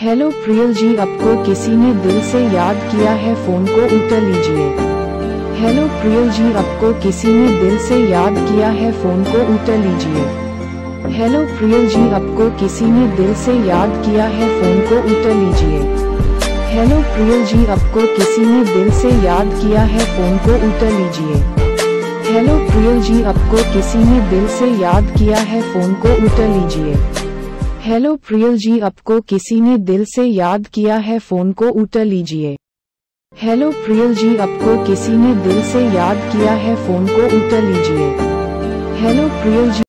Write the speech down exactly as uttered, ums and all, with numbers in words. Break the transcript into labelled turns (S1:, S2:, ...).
S1: Hello Priyal जी, आपको किसी ने दिल से याद किया है, फोन को उठा लीजिए। हेलो प्रियल जी, आपको किसी ने दिल से याद किया है, फोन को उठा लीजिए। हेलो प्रियल जी, आपको किसी ने दिल से याद किया है, फोन को उठा लीजिए। हेलो प्रियल जी, आपको किसी ने दिल से याद किया है, फोन को उठा लीजिए। हेलो प्रियल जी, आपको किसी ने दिल से याद किया है, फोन को उठा लीजिए। हेलो प्रियल जी, आपको किसी ने दिल से याद किया है, फोन को उठा लीजिए। हेलो प्रियल जी, आपको किसी ने दिल से याद किया है, फोन को उठा लीजिए। हेलो प्रियल जी